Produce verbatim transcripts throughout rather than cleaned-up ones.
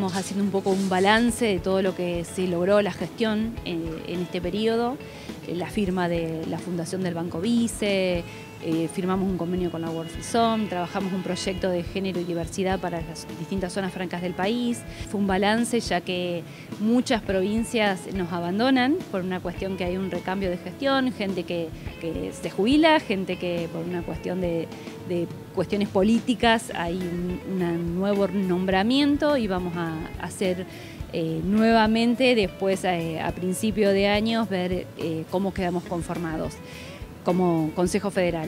estuvimos haciendo un poco un balance de todo lo que se logró la gestión en, en este periodo, la firma de la fundación del Banco Vice, eh, firmamos un convenio con la World Free Zone, trabajamos un proyecto de género y diversidad para las distintas zonas francas del país. Fue un balance ya que muchas provincias nos abandonan por una cuestión que hay un recambio de gestión, gente que, que se jubila, gente que por una cuestión de, de cuestiones políticas hay un, un nuevo nombramiento y vamos a hacer Eh, nuevamente después eh, a principio de años ver eh, cómo quedamos conformados como Consejo Federal.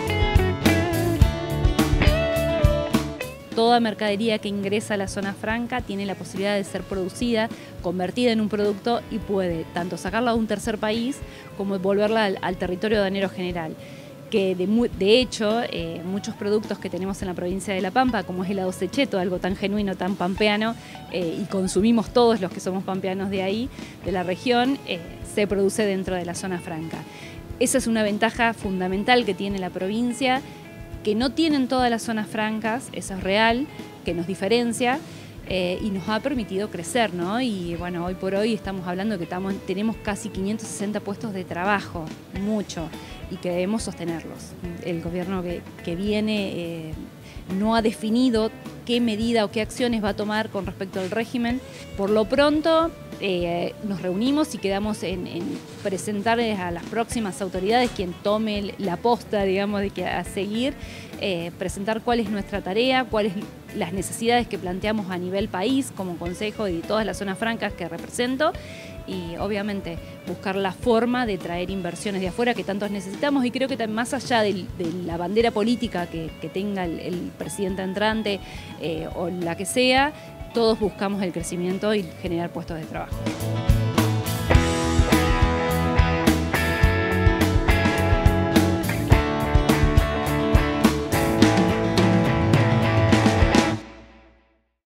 Toda mercadería que ingresa a la zona franca tiene la posibilidad de ser producida, convertida en un producto y puede tanto sacarla de un tercer país como devolverla al, al territorio aduanero general. Que de, de hecho, eh, muchos productos que tenemos en la provincia de La Pampa, como es helado Secheto, algo tan genuino, tan pampeano, eh, y consumimos todos los que somos pampeanos de ahí, de la región, eh, se produce dentro de la zona franca. Esa es una ventaja fundamental que tiene la provincia, que no tienen todas las zonas francas, eso es real, que nos diferencia, eh, y nos ha permitido crecer, ¿no? Y bueno, hoy por hoy estamos hablando que estamos, tenemos casi quinientos sesenta puestos de trabajo, mucho, y que debemos sostenerlos. El gobierno que, que viene eh, no ha definido qué medida o qué acciones va a tomar con respecto al régimen. Por lo pronto eh, nos reunimos y quedamos en, en presentarles a las próximas autoridades, quien tome la posta, digamos, de que a seguir, eh, presentar cuál es nuestra tarea, cuáles las necesidades que planteamos a nivel país como consejo y todas las zonas francas que represento, y obviamente buscar la forma de traer inversiones de afuera que tantos necesitamos, y creo que más allá de, de la bandera política que, que tenga el, el presidente entrante eh, o la que sea, todos buscamos el crecimiento y generar puestos de trabajo.